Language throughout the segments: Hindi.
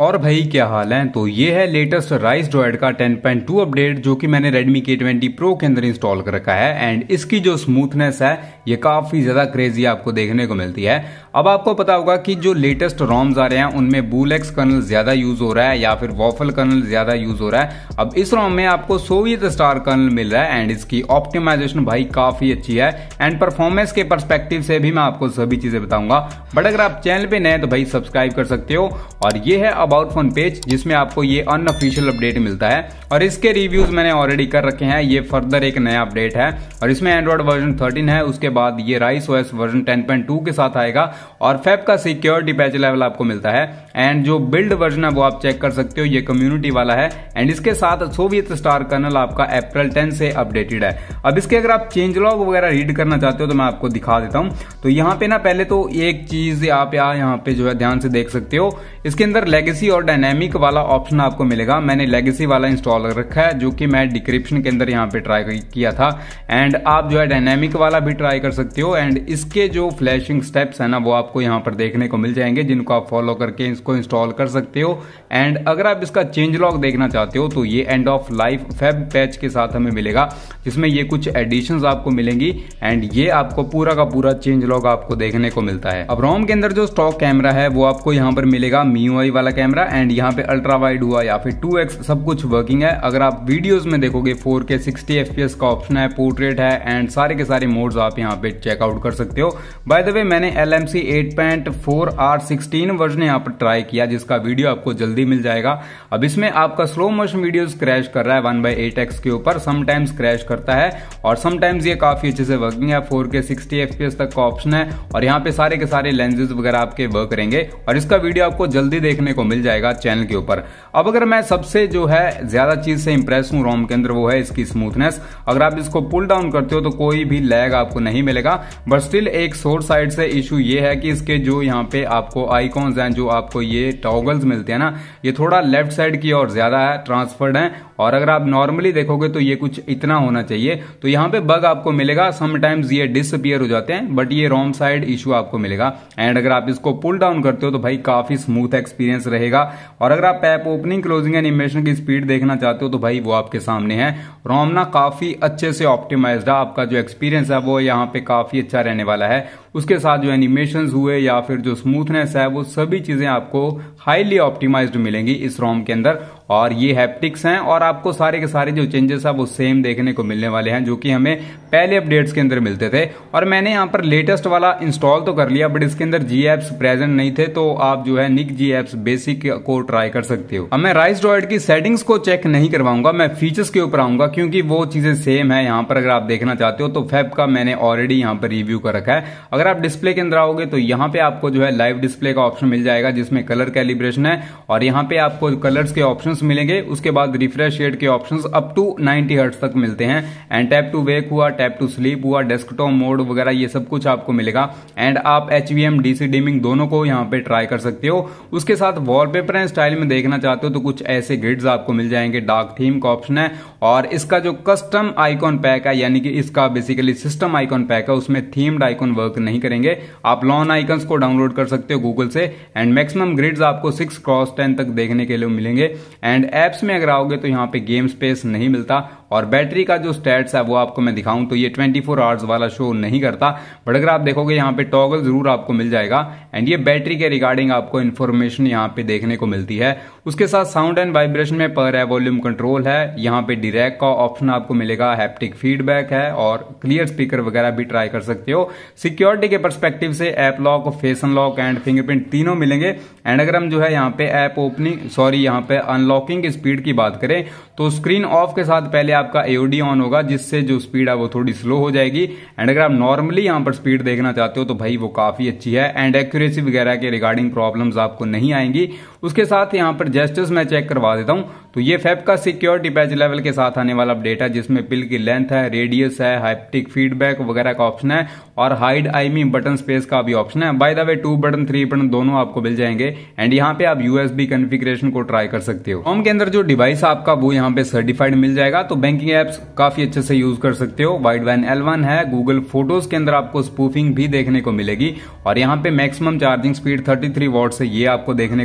और भाई क्या हाल है। तो ये है लेटेस्ट राइस ड्रॉइड का 10.2 अपडेट जो कि मैंने Redmi K20 Pro के अंदर इंस्टॉल कर रखा है। एंड इसकी जो स्मूथनेस है ये काफी ज्यादा क्रेजी आपको देखने को मिलती है। अब आपको पता होगा कि जो लेटेस्ट रोम्स आ रहे हैं उनमें बुलेक्स कर्नल ज्यादा यूज हो रहा है या फिर वॉफल कर्नल ज्यादा यूज हो रहा है। अब इस रोम में आपको सोवियत स्टार कर्नल मिल रहा है एंड इसकी ऑप्टिमाइजेशन भाई काफी अच्छी है एंड परफॉर्मेंस के पर्सपेक्टिव से भी मैं आपको सभी चीजें बताऊंगा। बट अगर आप चैनल पे नए तो भाई सब्सक्राइब कर सकते हो। और ये है अबाउट फोन पेज जिसमें आपको ये अनऑफिशियल अपडेट मिलता है और इसके रिव्यूज मैंने ऑलरेडी कर रखे हैं। ये फर्दर एक नया अपडेट है और इसमें एंड्रॉइड वर्जन 13 है। उसके बाद ये राइस ओएस वर्जन 10.2 के साथ आएगा और फेब का सिक्योरिटी पैच लेवल आपको मिलता है। एंड जो बिल्ड वर्जन है वो आप चेक कर सकते हो, ये कम्युनिटी वाला है एंड इसके साथ सोवियत स्टार कर्नल आपका अप्रैल 10 से अपडेटेड है। अब इसके अगर आप चेंज लॉग वगैरह रीड करना चाहते हो तो मैं आपको दिखा देता हूं। तो यहाँ पे ना पहले तो एक चीज आप यहाँ पे जो है ध्यान से देख सकते हो, इसके अंदर लेगेसी और डायनेमिक वाला ऑप्शन आपको मिलेगा। मैंने लेगेसी वाला इंस्टॉल कर रखा है जो कि मैं डिस्क्रिप्शन के अंदर यहाँ पे ट्राई किया था एंड आप जो है डायनेमिक वाला भी ट्राई कर सकते हो। एंड इसके जो फ्लैशिंग स्टेप्स है ना वो आपको यहाँ पर देखने को मिल जाएंगे जिनको आप फॉलो करके इसको इंस्टॉल कर सकते हो। एंड अगर आप इसका चेंज लॉग देखना चाहते हो तो ये end of life Feb patch के साथ हमें मिलेगा जिसमें ये कुछ एडिशंस आपको मिलेंगी एंड ये आपको पूरा का पूरा चेंज लॉग आपको देखने को मिलता है। अब रोम के अंदर जो स्टॉक कैमरा है वो आपको यहाँ पर मिलेगा MIUI वाला कैमरा एंड यहाँ पे अल्ट्रा वाइड हुआ या फिर 2x सब कुछ वर्किंग है। अगर आप वीडियोस में देखोगे 4K 60 FPS का ऑप्शन है, पोर्ट्रेट है एंड सारे के सारे मोड्स आप यहाँ पे चेकआउट कर सकते हो। बाय द वे मैंने LMC 8.4 R16 वर्जन यहाँ पर ट्राई किया जिसका वीडियो आपको जल्दी मिल जाएगा। अब इसमें आपका स्लो मोशन वीडियोस क्रैश कर रहा है 1/8x के ऊपर, समटाइम्स क्रैश करता है और समटाइम्स ये काफी अच्छे से वर्किंग है। 4K 60 FPS तक का ऑप्शन है और यहाँ पे सारे के सारे लेंसेज वगैरह आपके वर्क करेंगे और इसका वीडियो आपको जल्दी देखने को मिल जाएगा चैनल के ऊपर। अब अगर मैं सबसे जो है ज्यादा चीज से इंप्रेस हूं रोम के अंदर वो है इसकी स्मूथनेस। अगर आप इसको पुल डाउन करते हो तो कोई भी लैग आपको नहीं मिलेगा। बट स्टिल एक सोर्स साइड से इशू ये है कि इसके जो यहाँ पे आपको आइकॉन्स हैं, जो आपको ये टॉगल्स मिलते हैं ना, ये थोड़ा लेफ्ट साइड की ओर ज्यादा है, ट्रांसफर्ड है। और अगर आप नॉर्मली देखोगे तो ये कुछ इतना होना चाहिए। तो यहाँ पे बग आपको मिलेगा, समटाइम्स ये डिसअपीयर हो जाते हैं बट ये रोम साइड इशू आपको मिलेगा। एंड अगर आप इसको पुल डाउन करते हो तो भाई काफी स्मूथ एक्सपीरियंस रहेगा। और अगर आप ऐप ओपनिंग क्लोजिंग एनिमेशन की स्पीड देखना चाहते हो तो भाई वो आपके सामने है। रोम ना काफी अच्छे से ऑप्टिमाइज्ड है, आपका जो एक्सपीरियंस है वो यहाँ पे काफी अच्छा रहने वाला है। उसके साथ जो एनिमेशंस हुए या फिर जो स्मूथनेस है वो सभी चीजें आपको हाईली ऑप्टिमाइज्ड मिलेंगी इस रोम के अंदर। और ये हैप्टिक्स हैं और आपको सारे के सारे जो चेंजेस है वो सेम देखने को मिलने वाले हैं जो कि हमें पहले अपडेट्स के अंदर मिलते थे। और मैंने यहाँ पर लेटेस्ट वाला इंस्टॉल तो कर लिया बट इसके अंदर जी एप्स प्रेजेंट नहीं थे, तो आप जो है निक जी एप्स बेसिक को ट्राई कर सकते हो। अब मैं राइस ड्रॉइड की सेटिंग्स को चेक नहीं करवाऊंगा, मैं फीचर्स के ऊपर आऊंगा क्योंकि वो चीजें सेम है। यहाँ पर अगर आप देखना चाहते हो तो फेब का मैंने ऑलरेडी यहाँ पर रिव्यू कर रखा है। अगर आप डिस्प्ले के अंदर आओगे तो यहाँ पे आपको जो है लाइव डिस्प्ले का ऑप्शन मिल जाएगा जिसमें कलर कैलिब्रेशन है और यहाँ पे आपको कलर्स के ऑप्शंस मिलेंगे। उसके बाद रिफ्रेश शेड के ऑप्शंस अप टू 90 हर्ट्ज तक मिलते हैं एंड टैप टू वेक हुआ, टैप टू स्लीप हुआ, डेस्कटॉप मोड वगैरह ये सब कुछ आपको मिलेगा। एंड आप HVM DC डिमिंग दोनों को यहाँ पे ट्राई कर सकते हो। उसके साथ वॉलपेपर एंड स्टाइल में देखना चाहते हो तो कुछ ऐसे ग्रिड्स आपको मिल जाएंगे। डार्क थीम का ऑप्शन है और इसका जो कस्टम आइकॉन पैक है यानी कि इसका बेसिकली सिस्टम आइकॉन पैक है उसमें थीम्ड आइकॉन वर्क नहीं करेंगे। आप लॉन आइकन्स को डाउनलोड कर सकते हो गूगल से एंड मैक्सिमम ग्रिड्स आपको 6x10 तक देखने के लिए मिलेंगे। एंड एप्स में अगर आओगे तो यहाँ पे गेम स्पेस नहीं मिलता और बैटरी का जो स्टैट्स है वो आपको मैं दिखाऊं तो ये 24 आवर्स वाला शो नहीं करता। बट अगर आप देखोगे यहाँ पे टॉगल जरूर आपको मिल जाएगा एंड ये बैटरी के रिगार्डिंग आपको इन्फॉर्मेशन यहाँ पे देखने को मिलती है। उसके साथ साउंड एंड वाइब्रेशन में पर है, वॉल्यूम कंट्रोल है, यहाँ पे डायरेक्ट का ऑप्शन आपको मिलेगा, हैप्टिक फीडबैक है और क्लियर स्पीकर वगैरह भी ट्राई कर सकते हो। सिक्योरिटी के परस्पेक्टिव से app lock, face unlock and fingerprint तीनों मिलेंगे। एंड अगर हम जो है यहाँ पे ऐप ओपनिंग यहाँ पे अनलॉकिंग की स्पीड की बात करें तो स्क्रीन ऑफ के साथ पहले आपका AOD ऑन होगा जिससे जो स्पीड है वो थोड़ी स्लो हो जाएगी। एंड अगर आप नॉर्मली यहाँ पर स्पीड देखना चाहते हो तो भाई वो काफी अच्छी है एंड एक्यूरेसी वगैरह के रिगार्डिंग प्रॉब्लम्स आपको नहीं आएंगी। उसके साथ यहाँ पर जेस्चर्स मैं चेक करवा देता हूँ तो ये फेब का सिक्योरिटी पैच लेवल के साथ आने वाला अपडेट है जिसमें पिल की लेंथ है, रेडियस है, हैप्टिक फीडबैक वगैरह का ऑप्शन है और हाइड आईमी बटन स्पेस का भी ऑप्शन है। By the way 2 button 3 button दोनों आपको मिल जाएंगे एंड यहाँ पे आप USB कॉन्फ़िगरेशन को ट्राई कर सकते हो। होम के अंदर जो डिवाइस आपका वो यहाँ पे सर्टिफाइड मिल जाएगा तो बैंकिंग एप्स काफी अच्छे से यूज कर सकते हो। वाइड वैन L1 है, गूगल फोटोज के अंदर आपको स्पूफिंग भी देखने को मिलेगी और यहाँ पे मैक्सिमम चार्जिंग स्पीड 33 वॉट से ये आपको देखने को मिल जाएगी।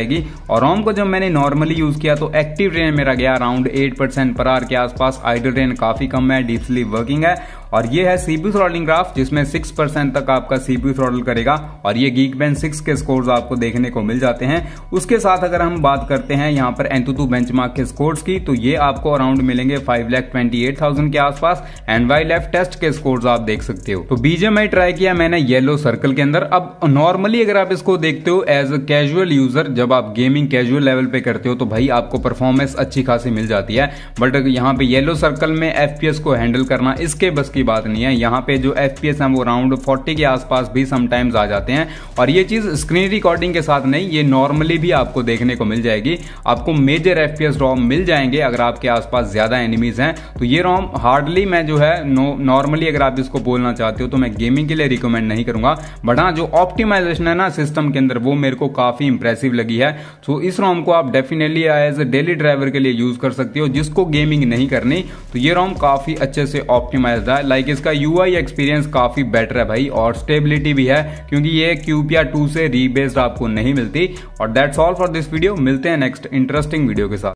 जाएगी। और रोम को जब मैंने नॉर्मली यूज किया तो एक्टिव रेन मेरा गया अराउंड 8% पर आवर के आसपास, आइडल रेन काफी कम है, डीप स्लीप वर्किंग है। और ये है सीपीयू थ्रॉटलिंग ग्राफ जिसमें 6% तक आपका सीपीयू थ्रॉटल करेगा और ये Geekbench 6 के स्कोर्स आपको देखने को मिल जाते हैं। उसके साथ अगर हम बात करते हैं यहाँ पर Antutu बेंचमार्क के स्कोर्स की, तो ये आपको अराउंड मिलेंगे 5,28,000 के आसपास। एंड YLF टेस्ट के स्कोर्स आप देख सकते हो। तो BGMI ट्राई किया मैंने येलो सर्कल के अंदर। अब नॉर्मली अगर आप इसको देखते हो एज अ कैजुअल यूजर, जब आप गेमिंग कैजुअल लेवल पे करते हो तो भाई आपको परफॉर्मेंस अच्छी खासी मिल जाती है। बट यहाँ पे येलो सर्कल में FPS को हैंडल करना इसके बस की बात नहीं है। यहाँ पे जो FPS है वो अराउंड 40 के आसपास भी समटाइम्स आ जाते हैं। और ये चीज स्क्रीन रिकॉर्डिंग के साथ नहीं, ये नॉर्मली भी आपको देखने को मिल जाएगी। आपको मेजर FPS ROM मिल जाएंगे अगर आपके आसपास ज्यादा एनिमीज हैं। तो ये ROM हार्डली मैं जो है नॉर्मली अगर आप इसको बोलना चाहते हो तो मैं गेमिंग के लिए रिकमेंड नहीं करूंगा। बट हाँ, जो ऑप्टिमाइजेशन है ना सिस्टम के अंदर वो मेरे को काफी इंप्रेसिव लगी है। तो इस ROM को आप definitely as a daily driver के लिए यूज कर सकते हो। जिसको गेमिंग नहीं करनी तो ये ROM काफी अच्छे से ऑप्टिमाइज्ड है। लाइक इसका UI एक्सपीरियंस काफी बेटर है भाई, और स्टेबिलिटी भी है क्योंकि ये QPR 2 से रीबेस्ड आपको नहीं मिलती। और that's all for this video. मिलते हैं नेक्स्ट इंटरेस्टिंग वीडियो के साथ।